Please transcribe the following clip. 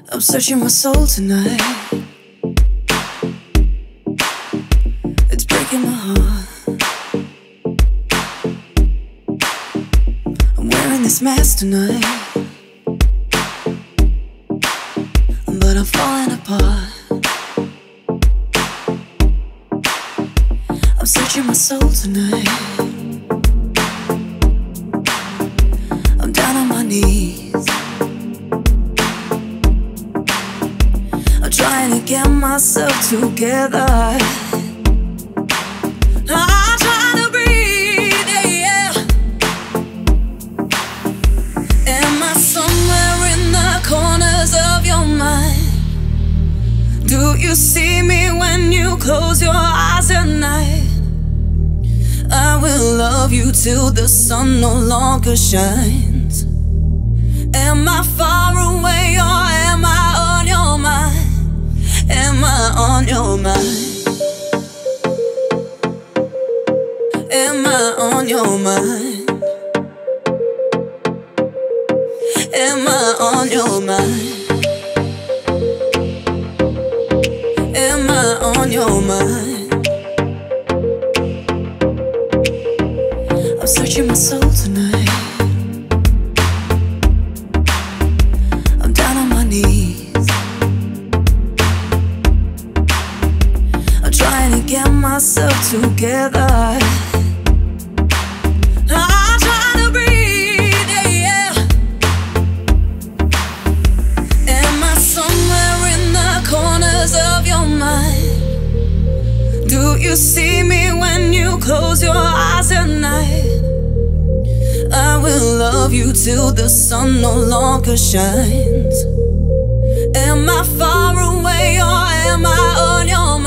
I'm searching my soul tonight. It's breaking my heart. I'm wearing this mask tonight, but I'm falling apart. I'm searching my soul tonight. I'm down on my knees. I'm trying to get myself together. I'm trying to breathe, yeah. Am I somewhere in the corners of your mind? Do you see me when you close your eyes at night? I will love you till the sun no longer shines. Am I far away or am I on your mind? Am I on your mind? Am I on your mind? Am I on your mind? Am I on your mind? I'm searching my soul tonight. I'm down on my knees. I'm trying to get myself together. I'm trying to breathe, yeah. Am I somewhere in the corners of your mind? Do you see me when you close your eyes at night? I will love you till the sun no longer shines. Am I far away or am I on your mind?